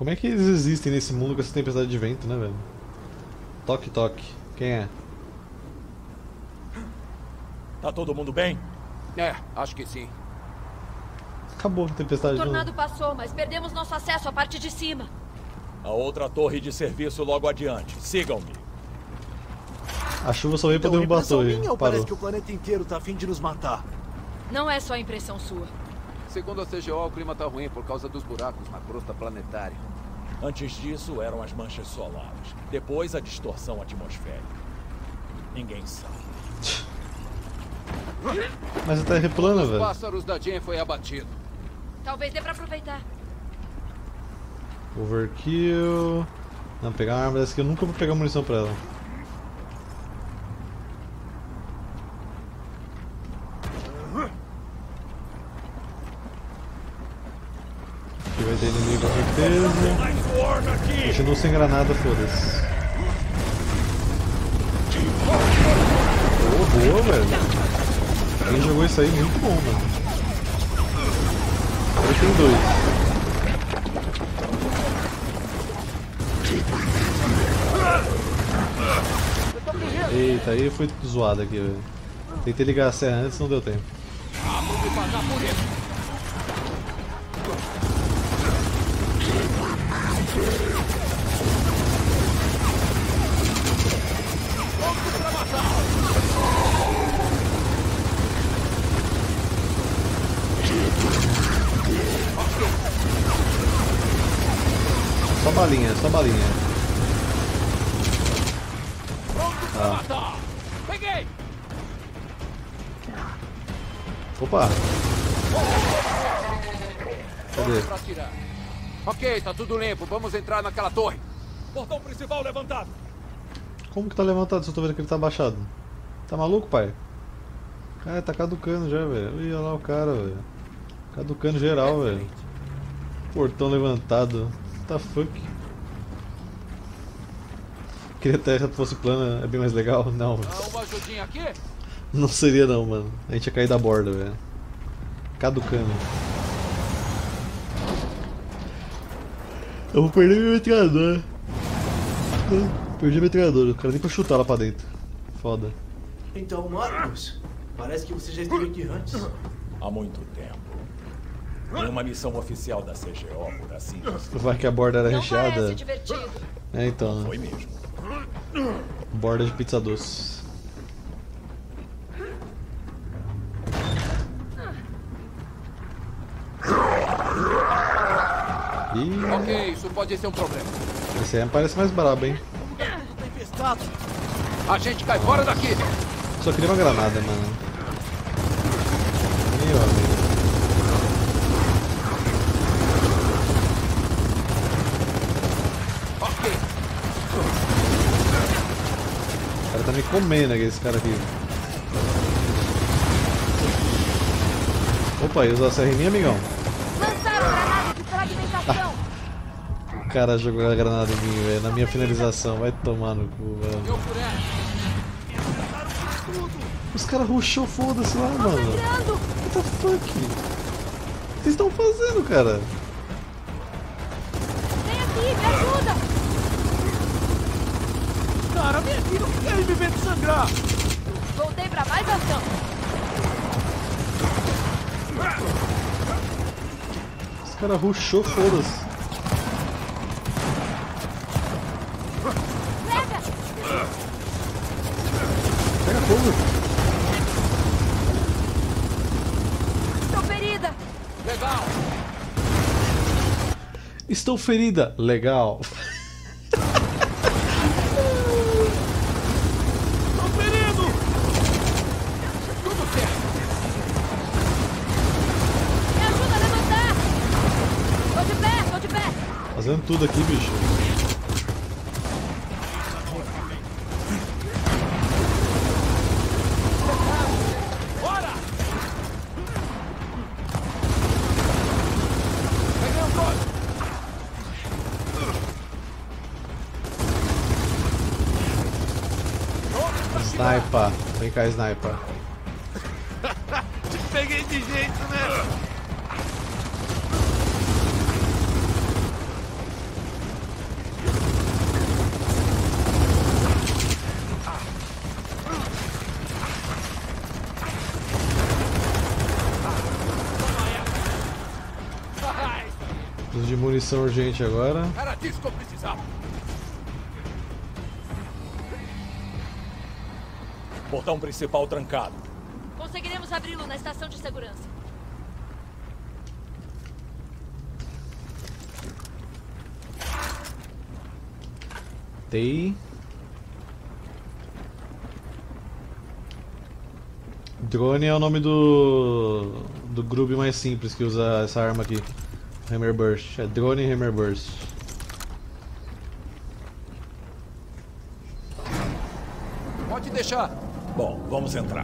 Como é que eles existem nesse mundo com essa tempestade de vento, né, velho? Toque, toque. Quem é? Tá todo mundo bem? É, acho que sim. Acabou a tempestade O de tornado novo. passou, mas perdemos nosso acesso à parte de cima. A outra torre de serviço logo adiante. Sigam-me. A chuva só veio pra Então, derrubar a impressão torre. minha ou Parou. parece que o planeta inteiro tá a fim de nos matar? Não é só impressão sua. Segundo a CGO, o clima tá ruim por causa dos buracos na crosta planetária. Antes disso, eram as manchas solares. Depois, a distorção atmosférica. Ninguém sabe. Mas a terra é plana, Os velho. pássaros da Jen foi abatido. Talvez dê pra aproveitar. Overkill. Não, pegar uma arma dessa aqui eu nunca vou pegar munição pra ela. Aqui vai ter inimigo com certeza. Mais Worm aqui! Continuo sem granada, foda-se. Oh, boa, velho. Quem jogou isso aí, muito bom, mano. Agora tem dois. Eita, aí foi zoado aqui, velho. Tentei ligar a serra antes, não deu tempo. Vamos pagar por isso. Vamos pra matar! Só balinha, só balinha. Pronto pra matar! Peguei! Opa! Cadê? Pra atirar. Ok, tá tudo limpo. Vamos entrar naquela torre. Portão principal levantado. Como que tá levantado se eu tô vendo que ele tá abaixado? Tá maluco, pai? Cara, tá caducando já, velho. Olha lá o cara, velho. Caducando geral, velho. Portão levantado. What the fuck? Queria que a terra fosse plana, é bem mais legal? Não. Dá uma ajudinha aqui? Não seria não, mano. A gente ia cair da borda, velho. Caducando. Eu vou perder meu metralhador. Perdi a metralhadora, não quero nem pra chutar lá pra dentro. Foda. Então, Marcos, parece que você já esteve aqui antes. Há muito tempo. Em uma missão oficial da CGO, por assim dizer. Vai que a borda era Não recheada. parece divertido. É, então, Foi né? mesmo. Borda de pizza doce. Ih, Ok, isso pode ser um problema. esse aí parece mais brabo, hein? Tempestado. A gente cai fora daqui! Só queria uma granada, mano. Meu amigo. Ok, O cara tá me comendo aqui, esse cara aqui. Opa, e usou a serra em mim, amigão? Lançaram granada de fragmentação. O cara jogou a granada em mim, velho, na minha finalização. Vai tomar no cu, velho. eu por ela. Os caras rushou, foda-se lá, mano. Sangrando. What the fuck? O que vocês estão fazendo, cara? Vem aqui, me ajuda. Cara, minha filha, não quer me ver sangrar. Voltei pra mais ação. Os caras rushou, foda-se. Pega. Pega fogo. Estou ferida. Legal! Estou ferida. Legal. Tô ferido. Tudo certo! Me ajuda a levantar. Tô de pé, tô de pé. Fazendo tudo aqui, bicho. Bora! Peguei um drone! Sniper. Vem cá, sniper. Te peguei de jeito, né? munição urgente agora. Era disso que eu precisava. Portão principal trancado. Conseguiremos abri-lo na estação de segurança. Tem. Drone é o nome do grupo mais simples que usa essa arma aqui. Hammerburst. É drone e Hammerburst. Pode deixar. Bom, vamos entrar.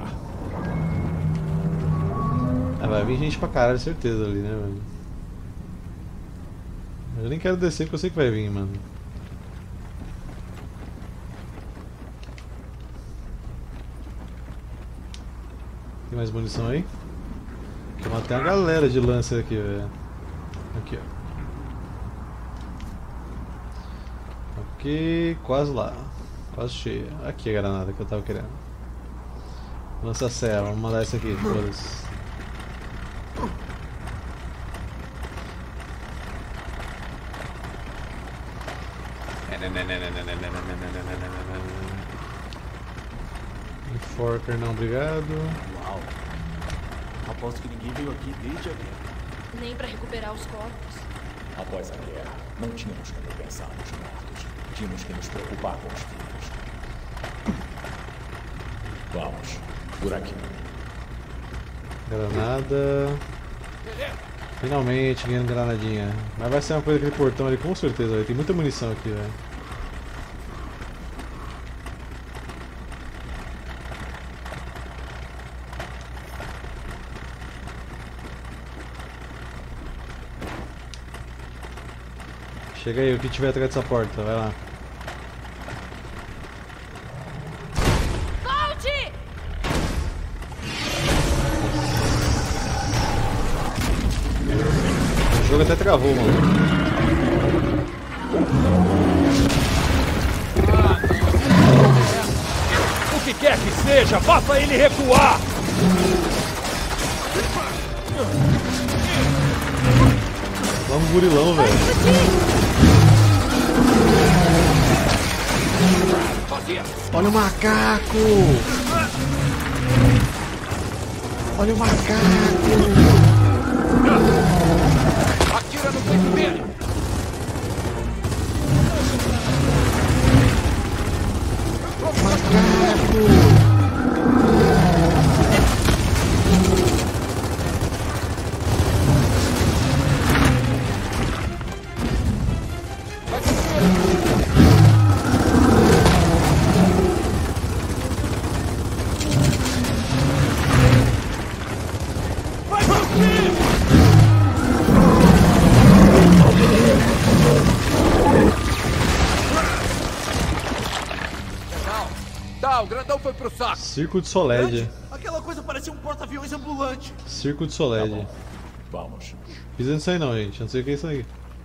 Ah, vai vir gente pra caralho, certeza ali, né, mano? Eu nem quero descer porque eu sei que vai vir, mano. Tem mais munição aí? Tem uma galera de lancer aqui, velho. Aqui, ó. Ok, quase lá. Quase cheia. Aqui a granada que eu tava querendo. Lança-serra, vamos mandar essa aqui, foda-se. Enforcer não, obrigado. Uau. Aposto que ninguém veio aqui desde a guerra. Nem pra recuperar os corpos. Após a guerra, não tínhamos como pensar nos mortos. Tínhamos que nos preocupar com os vivos. Vamos, por aqui. Granada. Finalmente ganhando granadinha. Mas vai ser uma coisa aquele portão ali com certeza, véio. Tem muita munição aqui, velho. Chega aí, o que tiver atrás dessa porta, vai lá. Volte! O jogo até travou, mano. O que quer que seja, faça ele recuar! Vamos burilão, velho. Olha o macaco! Olha o macaco! Atira no peito dele. Tá, o grandão foi pro saco. Circo de Soled. Aquela coisa parecia um porta-aviões ambulante. Circo de Soled. Tá bom. Vamos. Pisa nisso aí não, gente. Eu não sei o que é isso aí.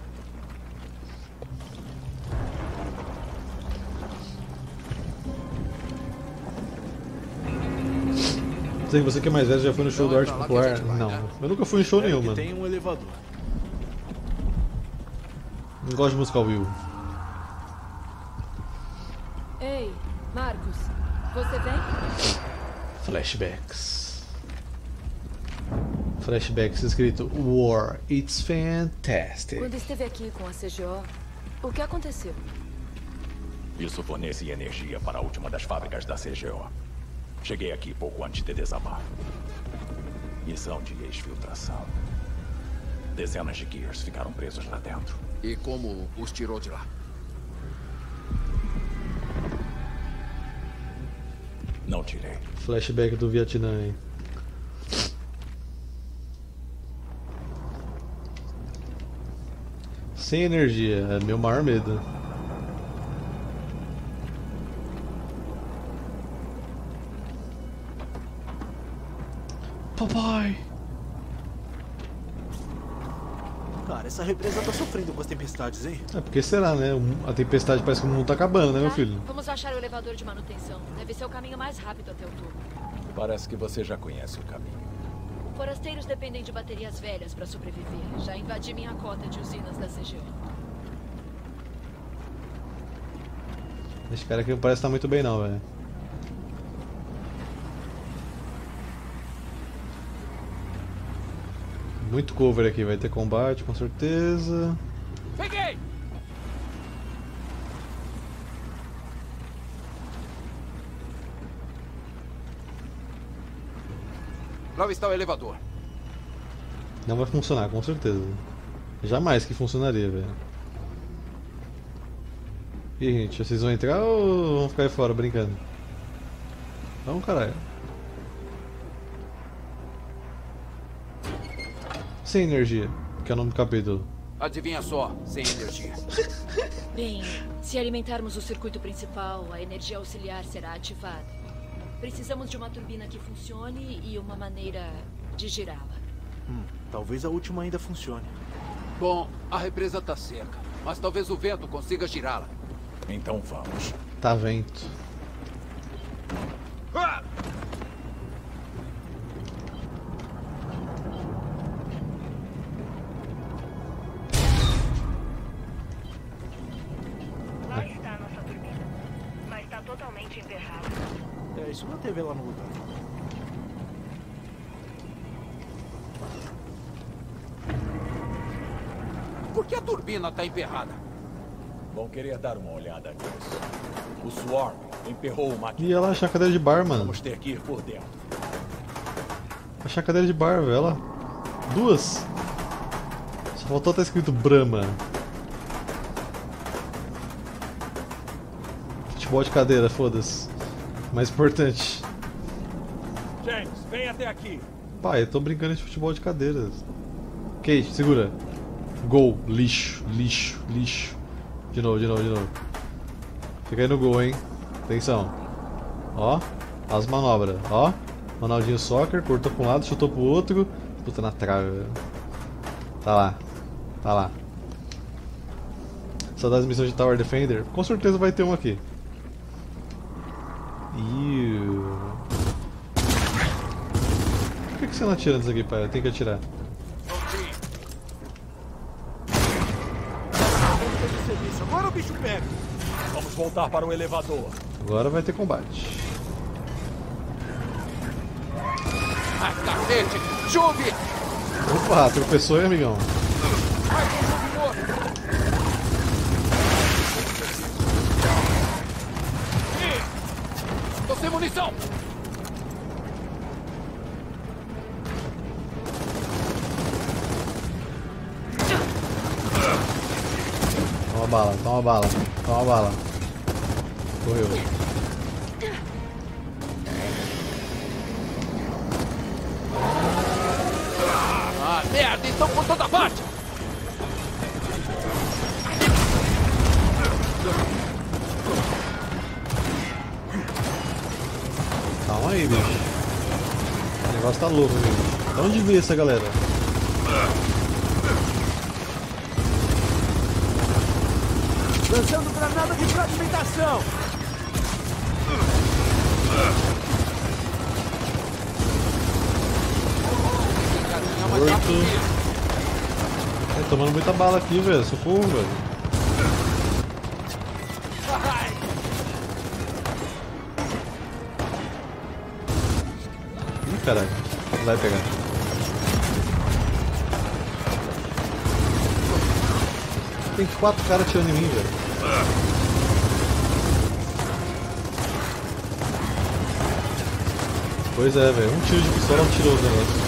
Sei que você que é mais velho já foi no show do Arte Popular? Não, eu nunca fui em show nenhum, mano. Tem um elevador. Não gosto de música ao vivo. Ei, Marcos, você vem? Flashbacks. Flashbacks escrito War, it's fantastic. Quando esteve aqui com a CGO, o que aconteceu? Isso fornecia energia para a última das fábricas da CGO. Cheguei aqui pouco antes de desabar. Missão de exfiltração. Dezenas de Gears ficaram presos lá dentro. E como os tirou de lá? Não tirei. Flashback do Vietnã, hein? Sem energia, é meu maior medo. Papai! Cara, essa represa tá sofrendo com as tempestades, hein? É porque será, né? A tempestade parece que o mundo tá acabando, né, meu Tá, filho? vamos achar o elevador de manutenção. Deve ser o caminho mais rápido até o tubo. Parece que você já conhece o caminho. Forasteiros dependem de baterias velhas para sobreviver. Já invadi minha cota de usinas da CGO. Esse cara aqui não parece estar muito bem não, velho. Muito cover aqui, vai ter combate com certeza. Peguei! Lá está o elevador. Não vai funcionar, com certeza. Jamais que funcionaria, velho. E aí, gente, vocês vão entrar ou vão ficar aí fora brincando? Vamos, caralho. Sem energia, que é o nome do capítulo. Adivinha só, sem energia. Bem, se alimentarmos o circuito principal, a energia auxiliar será ativada. Precisamos de uma turbina que funcione e uma maneira de girá-la. Talvez a última ainda funcione. Bom, a represa está seca, mas talvez o vento consiga girá-la. Então vamos. Tá vento. Ah! Lá está a nossa turbina, mas está totalmente emperrada. Isso manteve ela no lugar. Por que a turbina está emperrada? Vão querer dar uma olhada nisso. O Swarm emperrou o E maquinário. ela achar a cadeira de bar, mano. Vamos ter que ir por dentro. Achar a cadeira de bar, velho. Ela. Duas. Só faltou estar escrito Brahma. Futebol de cadeira, foda-se. Mais importante. James, vem até aqui. Pai, eu tô brincando de futebol de cadeiras. Kate, segura. Gol. Lixo, lixo, lixo. De novo, de novo, de novo. Fica aí no gol, hein. Atenção. Ó. As manobras. Ó. Ronaldinho Soccer. Cortou pra um lado, chutou pro outro. Puta na trave, velho. Tá lá. Tá lá. Saudades missões de Tower Defender? Com certeza vai ter um aqui. Por que você não atira nisso aqui, pai? Eu tenho que atirar. Agora o bicho pega. Vamos voltar para o elevador. Agora vai ter combate. Ai, cacete! Chuve! Opa, tropeçou aí, amigão. Ai, chuve morto! Tô sem munição! Toma bala, toma bala, toma bala. Correu. Ah, merda! Estão por toda parte! Calma aí, bicho. O negócio tá louco, amigo. De onde veio essa galera? Lançando granada de fragmentação. Morto. É, tomando muita bala aqui, velho. Socorro, velho. Ih, caralho. Vai pegar. Tem 4 caras atirando em mim, velho. Pois é, velho. Um tiro de pistola tirou os negócios.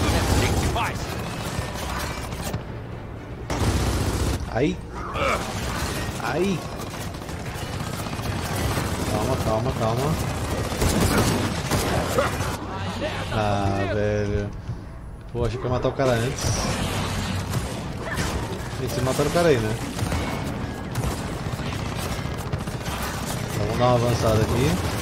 Aí. Aí. Calma, calma, calma. Ah, velho. Pô, achei que ia matar o cara antes. E vocês mataram o cara aí, né? Então, vamos dar uma avançada aqui.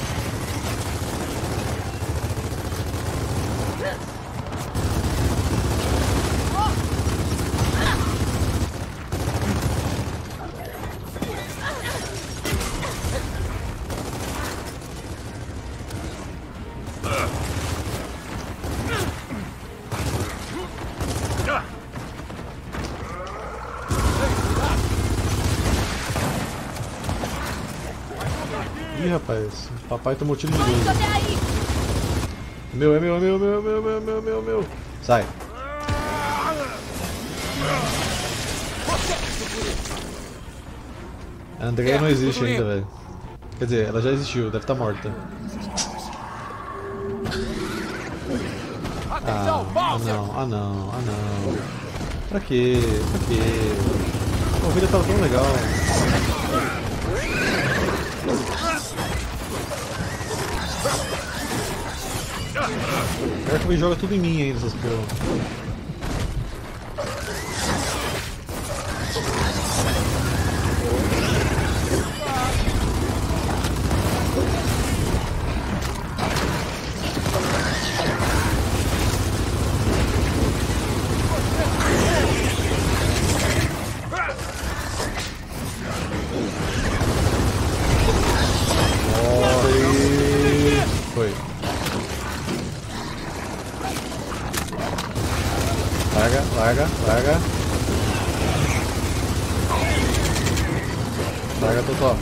Ih, rapaz, o papai tomou tiro de Vamos luz. até aí! Meu, é meu, é meu, meu, meu, meu, meu, meu, meu. Sai. A Andrea não existe ainda, velho. Quer dizer, ela já existiu, deve estar morta. Atenção, Bowser! não, ah não, ah não. Pra quê? Pra quê? A vida tava tão legal. O Hércules joga tudo em mim ainda, essas porra. Foi. Larga, larga, larga. Larga, Totó.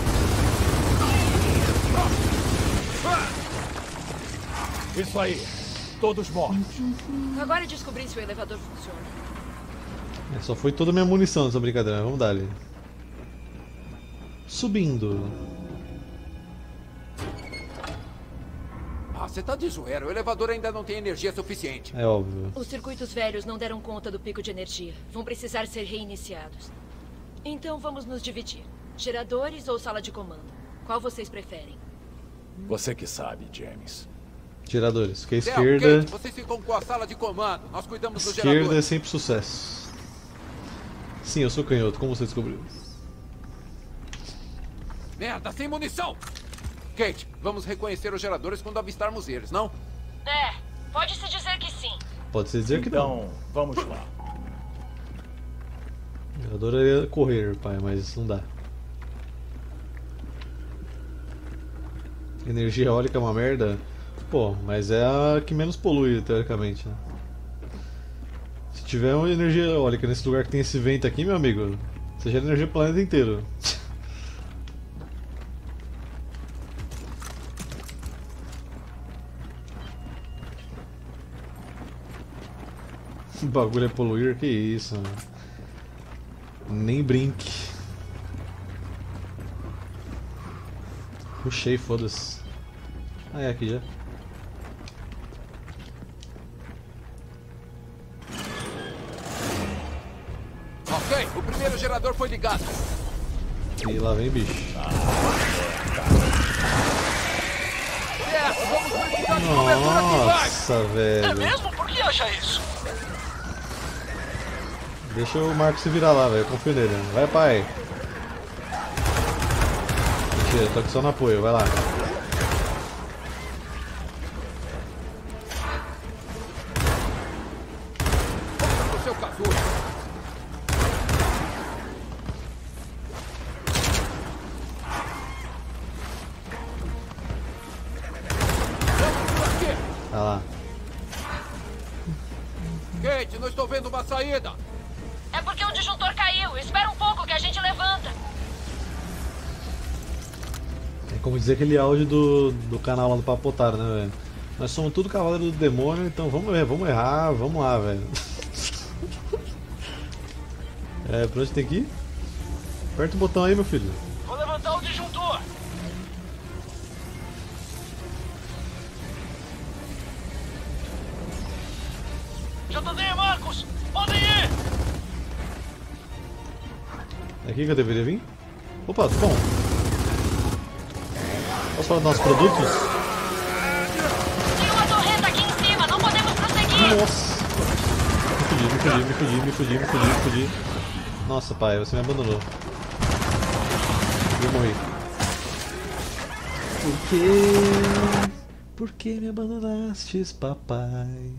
Isso aí. Todos mortos. Agora descobri se o elevador funciona. Só foi toda a minha munição nessa brincadeira, vamos dar ali. Subindo. Ah, você tá de zoeira. O elevador ainda não tem energia suficiente. É óbvio. Os circuitos velhos não deram conta do pico de energia. Vão precisar ser reiniciados. Então vamos nos dividir. Geradores ou sala de comando? Qual vocês preferem? Você que sabe, James. Geradores. Porque a Del, esquerda. Kate, vocês ficam com a sala de comando. Nós cuidamos do Esquerda é gerador. sempre sucesso. Sim, eu sou canhoto, como você descobriu? Merda, sem munição! Kate, vamos reconhecer os geradores quando avistarmos eles, não? É, pode-se dizer que sim. Pode-se dizer que não. Então, vamos lá. Eu adoraria correr, pai, mas não dá. Energia eólica é uma merda? Pô, mas é a que menos polui, teoricamente, né? Se tiver uma energia eólica nesse lugar que tem esse vento aqui, meu amigo, você gera energia pro planeta inteiro. O bagulho é poluir, que isso, mano. Nem brinque. Puxei, foda-se. Ah, é aqui já. Ok, o primeiro gerador foi ligado. E lá vem bicho. Certo, vamos precisar de cobertura aqui embaixo. Nossa, velho. Mesmo? Por que acha isso? Deixa o Marco se virar lá, velho. Eu confio nele. Vai, pai. Mentira, tô aqui só no apoio. Vai lá. O seu casulo. Vamos por aqui. Vai lá. Kate, não estou vendo uma saída. É porque o disjuntor caiu. Espera um pouco que a gente levanta. É como dizer aquele áudio do canal lá do Papotaro, né, velho? Nós somos tudo cavaleiro do demônio, então vamos errar, vamos lá, velho. É, pra onde tem que ir? Aperta o botão aí, meu filho. Vou levantar o disjuntor. JD, Marcos! Podem ir! É aqui que eu deveria vir? Opa, tá bom. Posso falar dos nossos produtos? Tem uma torreta aqui em cima. Não podemos prosseguir. Nossa! Me fudi. Nossa, pai, você me abandonou. Eu morri. Por quê? Por que me abandonastes, papai?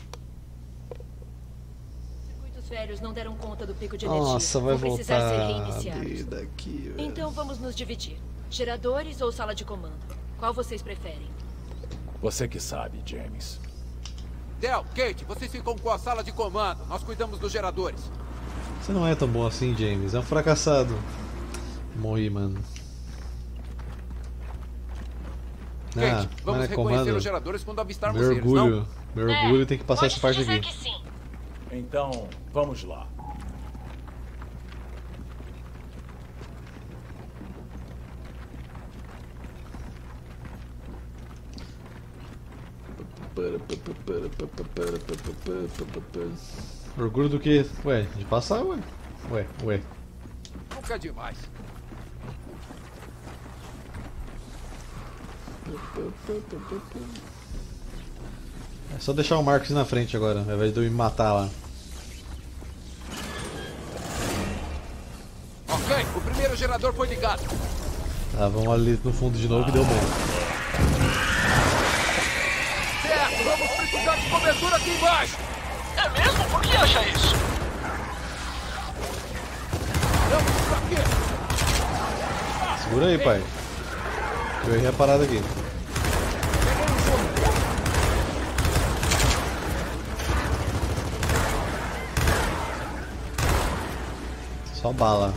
Os velhos não deram conta do pico de energia. Nossa, vai Vão precisar ser voltar reiniciados. daqui, velho. Então vamos nos dividir. Geradores ou sala de comando? Qual vocês preferem? Você que sabe, James. Del, Kate, vocês ficam com a sala de comando. Nós cuidamos dos geradores. Você não é tão bom assim, James. É um fracassado. Morri, mano. Kate, vamos mas é reconhecer comando. os geradores quando avistarmos Meu eles, não? orgulho. Meu orgulho tem que passar essa parte dizer aqui. que sim. Então, vamos lá. Orgulho do que? Ué, de passar, ué. Ué. Nunca é demais. É só deixar o Marcos na frente agora, ao invés de eu me matar lá. Ok, o primeiro gerador foi ligado. Tá, vamos ali no fundo de novo que deu bom. Certo, vamos precisar de cobertura aqui embaixo. É mesmo? Por que acha isso? Vamos pra quê? Segura aí, pai. Eu errei a parada aqui. Só bala.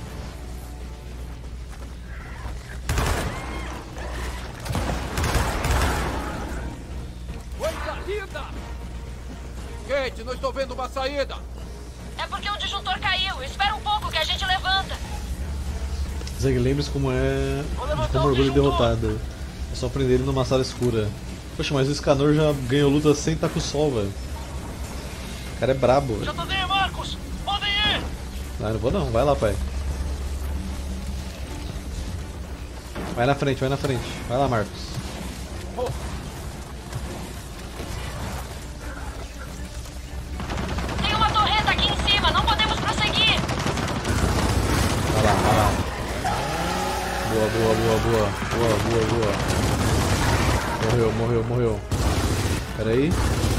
Oi, saída! Kate, não estou vendo uma saída. É porque o disjuntor caiu. Espera um pouco que a gente levanta. Zeg, lembre-se como é. Vou De levantar como o orgulho disjuntor. derrotado. É só prender ele numa sala escura. Poxa, mas o Escanor já ganhou luta sem estar com o sol, velho. O cara é brabo, velho. JD, Marcos! Podem ir! Não vou não, vai lá, pai. Vai na frente, vai na frente. Vai lá, Marcos. Tem uma torreta aqui em cima. Não podemos prosseguir. Vai lá, vai lá. Boa. Morreu. Pera aí.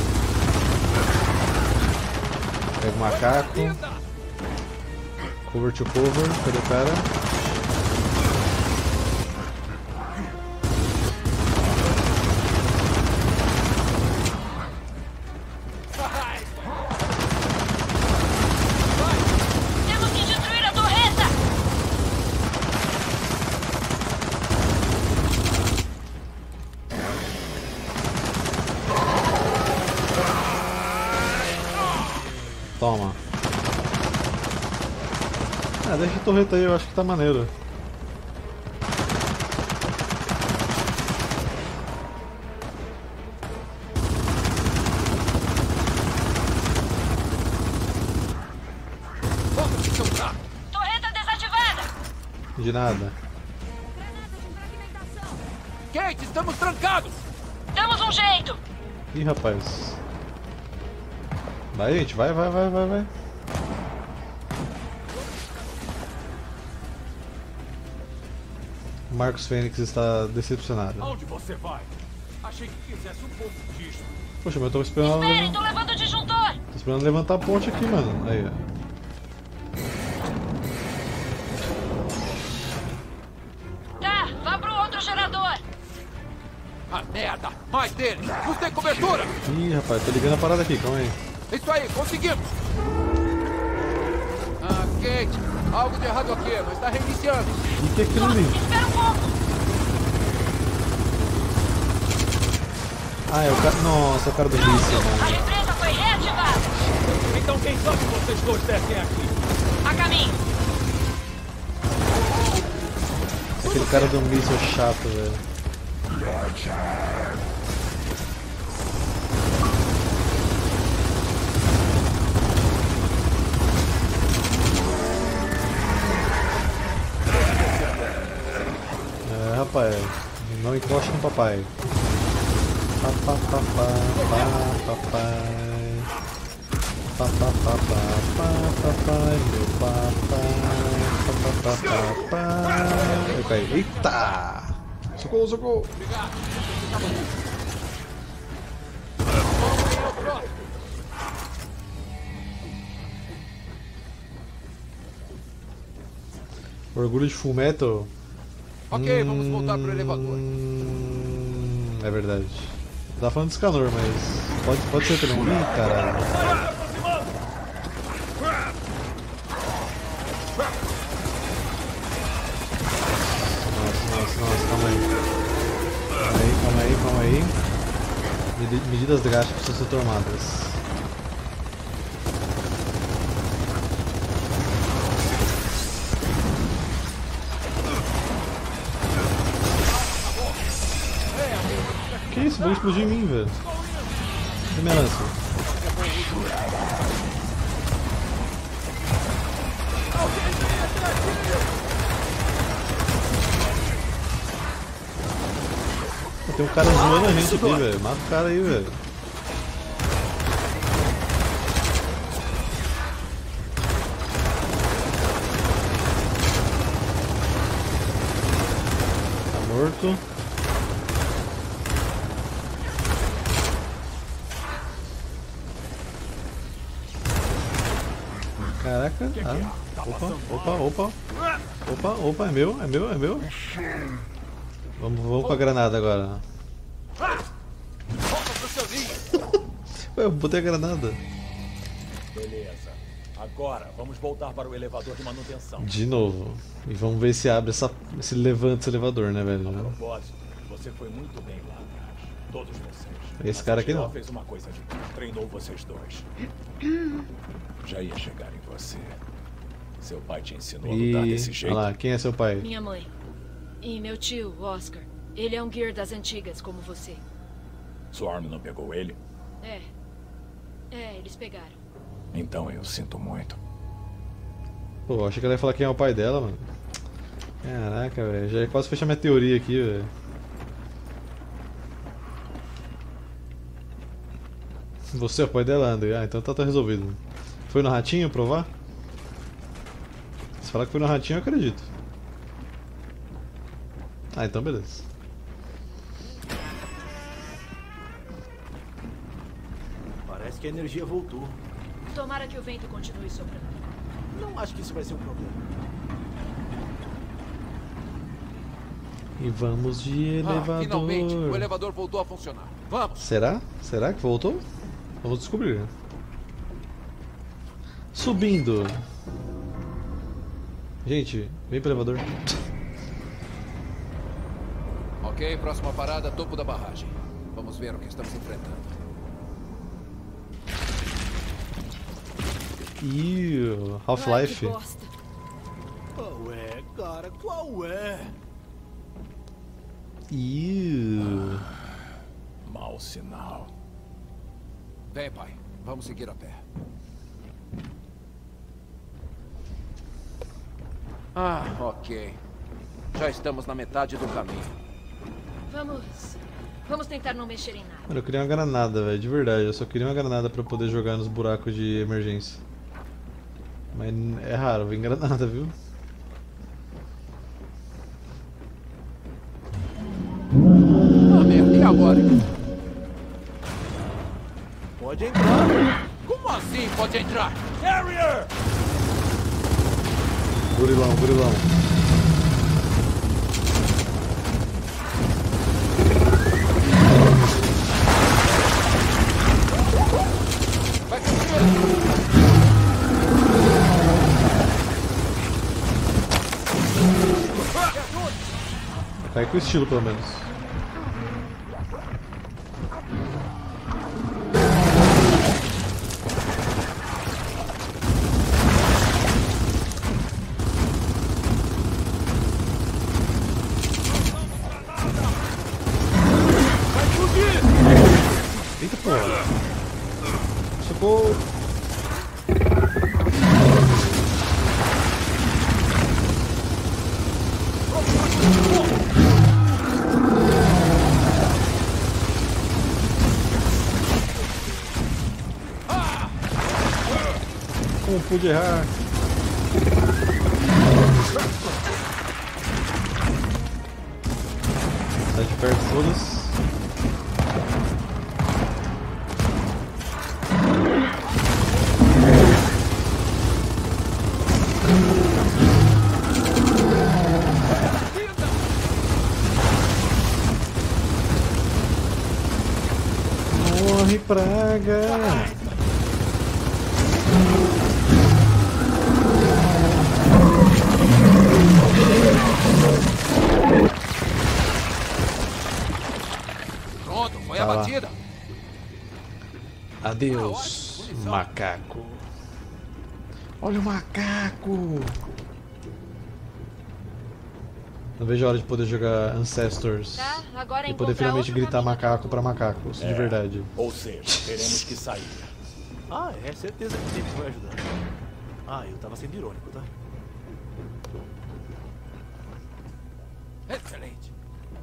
Pega o macaco. Cover to cover. Cadê o cara? Temos que destruir a torreta. Toma. Ah, deixa a torreta aí, eu acho que tá maneiro. Vamos descansar. Torreta desativada. De nada. Kate, estamos trancados. Damos um jeito. Ih, rapaz. Vai, gente, vai. O Marcos Fênix está decepcionado. Aonde você vai? Achei que quisesse um pouco disso. Poxa, mas eu tô esperando. Espere, tô levando o disjuntor. Tô esperando levantar a ponte aqui, mano. Aí, ó. Tá, vá pro outro gerador. Ah, merda! Mais deles! Não tem cobertura! Ih, rapaz, tô ligando a parada aqui, calma aí. Isso aí, conseguimos! Ah, Kate, algo de errado aqui, não está reiniciando. O que é aquilo ali? Espera um pouco. Ah, é o cara. Nossa, é o cara do míssil, A mano. represa foi reativada. Então quem sabe vocês dois descem aqui? A caminho. Aquele cara do míssil chato, velho. É, rapaz, não encosta no papai. Papai. Papai, meu papai. Eu caí. Eita! Socorro! Orgulho de Fullmetal. Ok, vamos voltar pro elevador. É verdade. Tá falando de Escanor, mas pode ser também. Ih, caralho. Nossa, calma aí. Ok. Medidas drásticas precisam ser tomadas. Que isso? Vou explodir em mim, velho. Cadê minha lança? Tem um cara zoando a gente aqui, velho. Mata o cara aí, velho. Tá morto. Caraca. Ah. Opa, é meu. Vamos com a granada agora. Ué, eu botei a granada. Beleza. Agora, vamos voltar para o elevador de manutenção. De novo. E vamos ver se abre esse elevador, né, velho? A propósito, você foi muito bem lá atrás. Todos vocês. Esse cara aqui não. Fez uma coisa de bom. Treinou vocês dois. Já ia chegar em você. Seu pai te ensinou a lutar desse jeito? Olha lá, quem é seu pai? Minha mãe. E meu tio, o Oscar. Ele é um Gear das antigas, como você. Sua arma não pegou ele? É, eles pegaram. Então eu sinto muito. Pô, achei que ela ia falar quem é o pai dela, mano. Caraca, velho. Já quase fechar minha teoria aqui, velho. Você é o pai dela, André? Ah, então tá resolvido. Foi no ratinho provar? Se falar que foi no ratinho, eu acredito. Ah, então beleza. Parece que a energia voltou. Tomara que o vento continue soprando. Não acho que isso vai ser um problema. E vamos de elevador. Finalmente, o elevador voltou a funcionar. Vamos! Será? Será que voltou? Vamos descobrir. Subindo. Gente, vem pro elevador. Ok, próxima parada, topo da barragem. Vamos ver o que estamos enfrentando. Ih, Half-Life. Ai, que bosta. Qual é, cara? Qual é? Ih. Mau sinal. Vem, pai. Vamos seguir a pé. Ok. Já estamos na metade do caminho. Vamos tentar não mexer em nada. Mano, eu queria uma granada, velho, de verdade. Eu só queria uma granada pra poder jogar nos buracos de emergência. Mas é raro, vem granada, viu? Ah, merda, e agora? Pode entrar. Como assim pode entrar? Carrier! Burilão, burilão. Vai comigo! Cai com estilo, pelo menos. Eita porra! Socorro! Como pude errar? Sai de perto todas. Morre, praga! Pronto, Adeus, macaco. Olha o macaco! Não vejo a hora de poder jogar Ancestors Tá, agora e poder encontrar finalmente outro gritar caminho macaco de pra macacos, de verdade. Ou seja, teremos que sair. Ah, é certeza que o tempo vai ajudar. Ah, eu tava sendo irônico, tá? Excelente.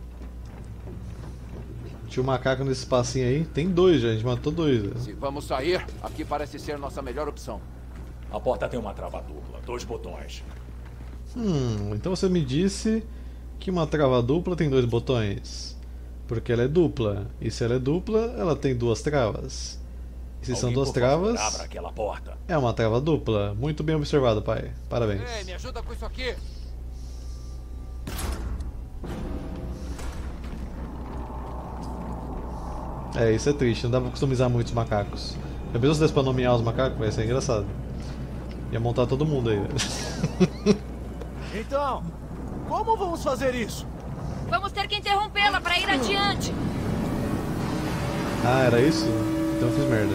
Tinha um macaco nesse espacinho aí. Tem dois já, a gente matou dois. Né? Se vamos sair, aqui parece ser nossa melhor opção. A porta tem uma trava dupla, 2 botões. Então você me disse que uma trava dupla tem 2 botões. Porque ela é dupla. E se ela é dupla, ela tem 2 travas. E se são Alguém, 2 por favor, travas, abra aquela porta. é uma trava dupla. Muito bem observado, pai. Parabéns. Ei, me ajuda com isso aqui. É, isso é triste. Não dá pra customizar muitos macacos. Já pensou se desse pra nomear os macacos? Vai ser engraçado. Ia montar todo mundo aí. Então, como vamos fazer isso? Vamos ter que interrompê-la para ir adiante. Ah, era isso? Então eu fiz merda.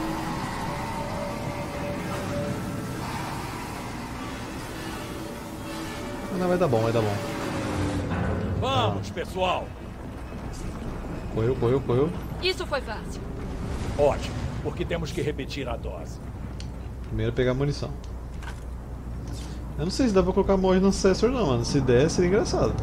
Não, vai dar bom, vai dar bom. Vamos, pessoal! Correu, correu, correu. Isso foi fácil. Ótimo, porque temos que repetir a dose. Primeiro pegar munição. Eu não sei se dá pra colocar mod no Ancestor não, mano. Se der, seria engraçado.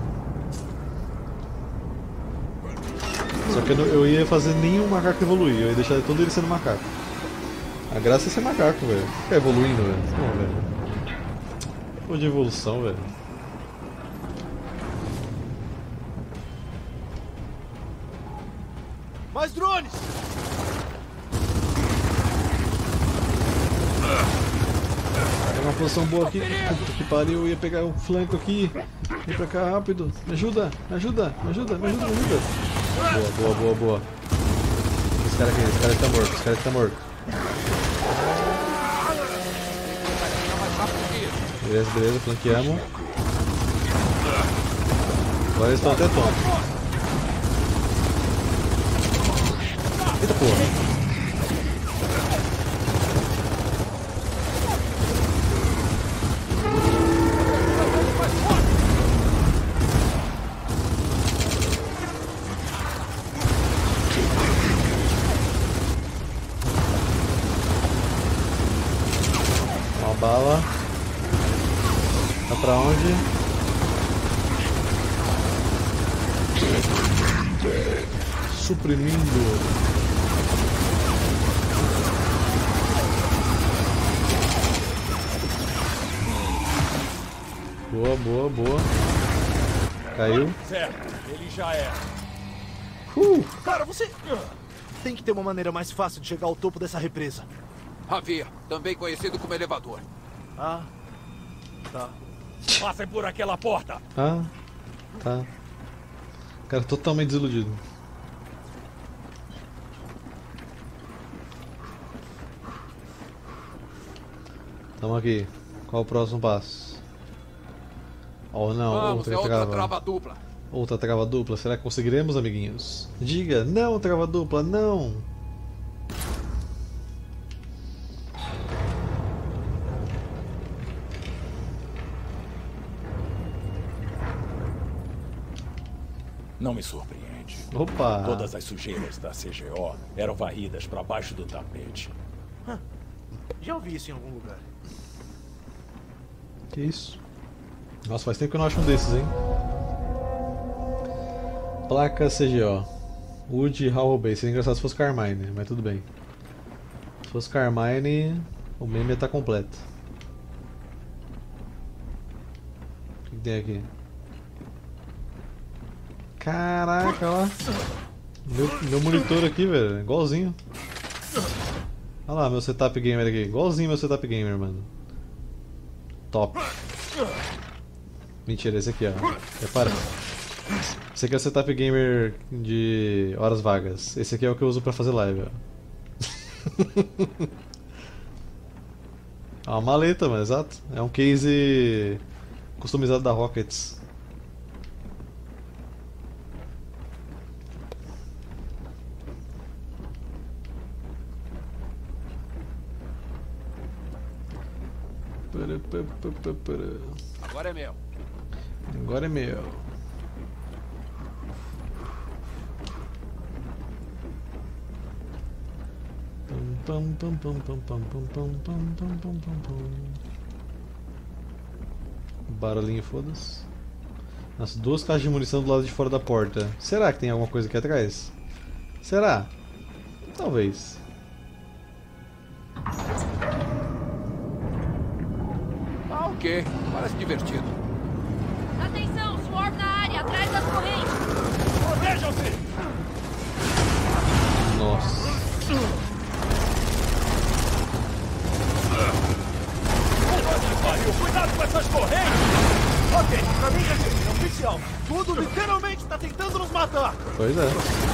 Só que eu ia fazer nenhum macaco evoluir, eu ia deixar todo ele sendo macaco. A graça é ser macaco, velho. Ficar evoluindo, velho. Não, velho. Pô, de evolução, velho. Mais drones! Tem uma posição boa aqui. Puta que pariu, eu ia pegar o flanco aqui. Vem pra cá rápido. Me ajuda, me ajuda, me ajuda, me ajuda, me ajuda. Boa, boa, boa, boa. Esse cara aqui tá morto, esse cara aqui tá morto. Beleza, beleza, flanqueamos. Agora eles estão até tontos. Eita porra. Uma bala. Tá pra onde? Suprimindo. Boa, boa, boa. Caiu. Certo, ele já é. Cara, você tem que ter uma maneira mais fácil de chegar ao topo dessa represa. Havia, também conhecido como elevador. Ah, tá. Passem por aquela porta. Ah, tá. Cara, totalmente desiludido. Tamo aqui. Qual o próximo passo? Oh não, Vamos, é outra outra trava. trava dupla. Outra trava dupla. Será que conseguiremos, amiguinhos? Diga, não, trava dupla, não! Não me surpreende. Opa! Todas as sujeiras da CGO eram varridas para baixo do tapete. Já ouvi isso em algum lugar. Que isso? Nossa, faz tempo que eu não acho um desses, hein? Placa CGO. Wood Hall Base. Seria engraçado se fosse Carmine, mas tudo bem. Se fosse Carmine, o meme ia estar completo. O que tem aqui? Caraca, olha lá. Meu monitor aqui, velho. Igualzinho. Olha lá, meu setup gamer aqui. Igualzinho meu setup gamer, mano. Top. Mentira, esse aqui, ó. Repara. Esse aqui é o setup gamer de horas vagas. Esse aqui é o que eu uso pra fazer live, ó. É uma maleta, mas exato. É um case customizado da Rockets. Agora é meu. Agora é meu. Barulhinho, foda-se. Nossa, 2 caixas de munição do lado de fora da porta. Será que tem alguma coisa aqui atrás? Será? Talvez. Ah, ok. Parece divertido. Atenção, Swarm na área, atrás das correntes. Protejam-se! Nossa. Cuidado com essas correntes! Ok, pra mim é oficial. Tudo literalmente está tentando nos matar. Pois é.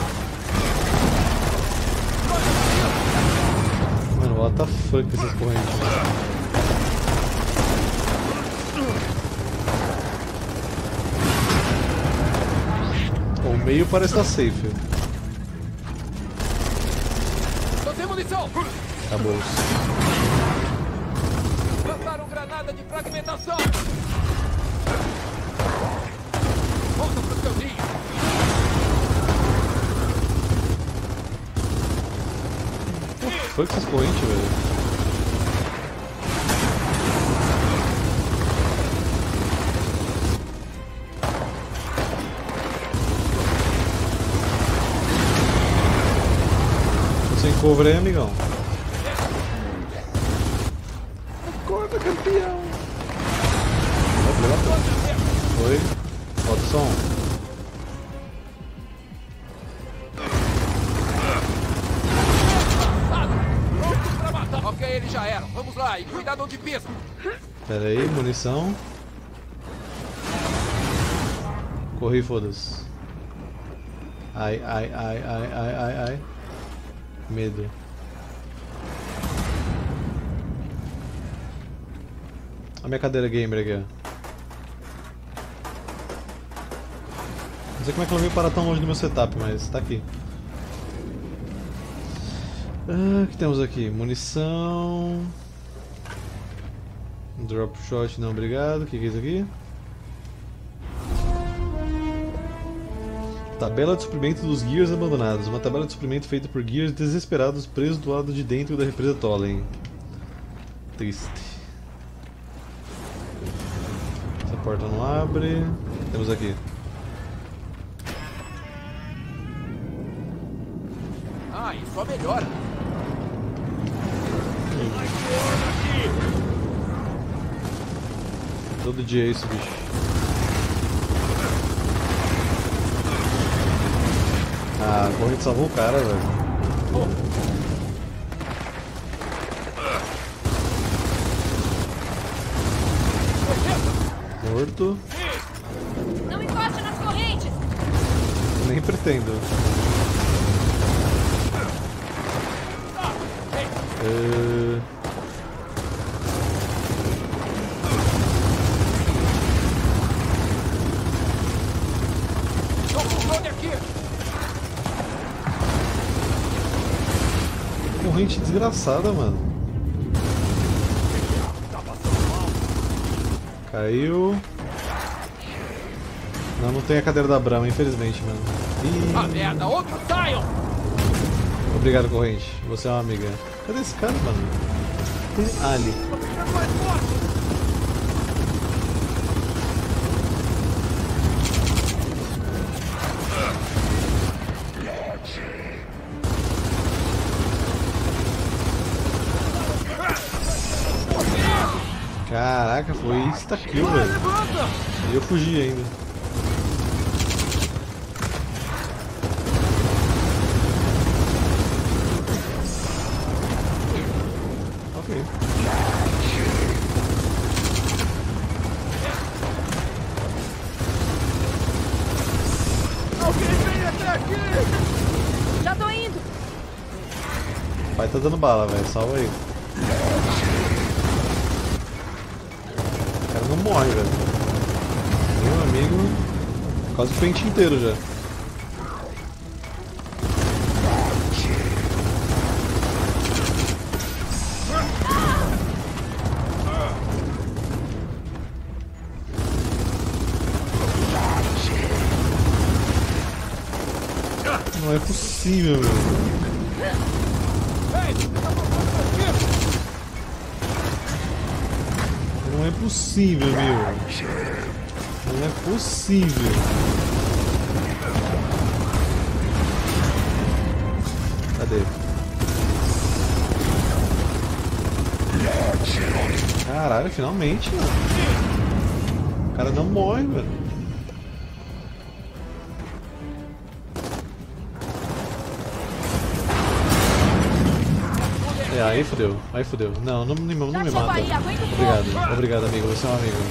Mano, what the fuck essas correntes? O meio parece estar safe. Tô sem munição! Acabou. Lançaram granada de fragmentação! Volta pro seu ninho! Fuck essas correntes, velho. Tô sem cover aí, amigão. Acorda, campeão! Oi? Solta o som. Prontos pra matar! Ok, eles já eram. Vamos lá e cuidado onde pisa! Pera aí, munição. Corri, foda-se. Ai, ai, ai, ai, ai, ai, ai. Medo. A minha cadeira gamer aqui, ó. Não sei como é que ela veio parar tão longe do meu setup, mas tá aqui. O que temos aqui? Munição. Drop shot, não, obrigado. O que é isso aqui? Tabela de suprimento dos Gears abandonados. Uma tabela de suprimento feita por Gears desesperados presos do lado de dentro da represa Tollen. Triste. Essa porta não abre. Temos aqui. Ah, isso só melhora! Todo dia é isso, bicho. Ah, a corrente salvou o cara, velho. Morto. Não encoste nas correntes. Nem pretendo. Controle aqui! Corrente desgraçada, mano. Caiu. Não, não tem a cadeira da Brahma, infelizmente, mano. Ih. Ah, merda! Outro saiam! Obrigado, corrente. Você é uma amiga. Cadê esse cara, mano? Ali. Mais forte! Caraca, foi insta-kill, velho. E eu fugi ainda. Ok. Alguém vem até aqui! Já tô indo. O pai tá dando bala, velho. Salva aí. O cara não morre, velho. Meu amigo. Quase o pente inteiro já. Não é possível, meu. Não é possível, meu. Não é possível. Cadê? Caralho, finalmente, mano. O cara não morre, velho. É, aí fodeu, aí fodeu. Não, não me mata. Obrigado, obrigado, amigo, você é um amigo.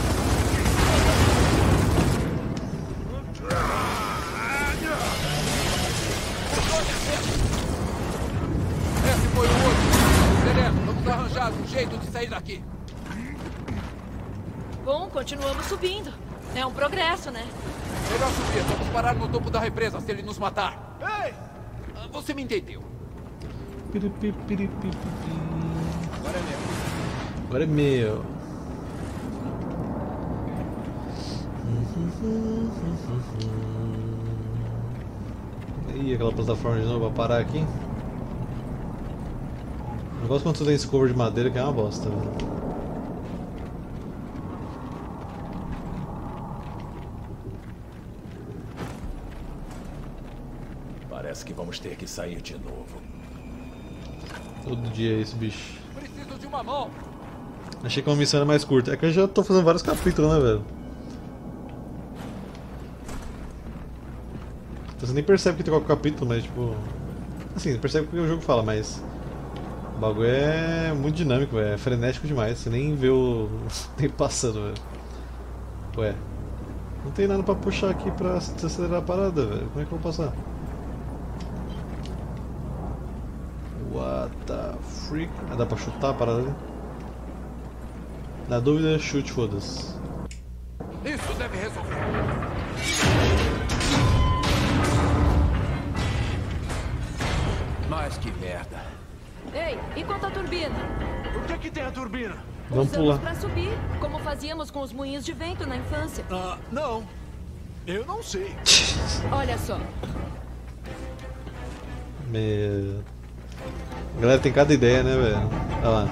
Esse foi o outro. Beleza, vamos arranjar um jeito de sair daqui. Bom, continuamos subindo. É um progresso, né? Melhor subir, vamos parar no topo da represa se ele nos matar. Ei! Você me entendeu. Agora é meu. Agora é meu. Ih, aquela plataforma de novo pra parar aqui. Eu gosto quando você tem esse cover de madeira que é uma bosta, velho. Parece que vamos ter que sair de novo. Todo dia é esse bicho. Preciso de uma mão. Achei que uma missão era mais curta. É que eu já tô fazendo vários capítulos, né, velho? Então você nem percebe que tem qualquer capítulo, mas tipo... Assim, percebe porque o jogo fala, mas... O bagulho é muito dinâmico, velho. É frenético demais. Você nem vê o tempo passando, velho. Ué. Não tem nada pra puxar aqui pra acelerar a parada, velho. Como é que eu vou passar? What the freak? Ah, dá pra chutar a parada ali? Na dúvida, chute, foda-se. Isso deve resolver. Mas que merda. Ei, e quanto à turbina? O que tem a turbina? Vamos Usamos pular. pra subir, como fazíamos com os moinhos de vento na infância. Ah, não. Eu não sei. Olha só. Meu... A galera tem cada ideia, né, velho? Olha lá.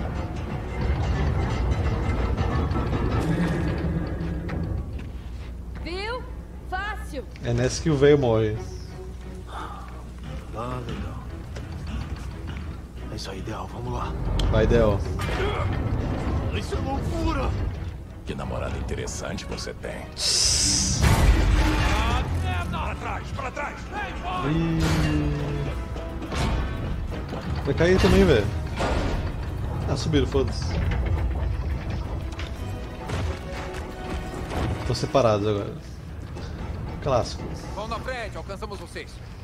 Viu? Fácil. É nessa que o velho morre. Ah, legal. É isso aí, Del. Vamos lá. Vai, Del. Isso é loucura! Que namorada interessante você tem. Para trás, para trás. Vai cair também, velho. Ah, subiram, foda-se. Estão separados agora. Clássico. Vão na frente, alcançamos vocês.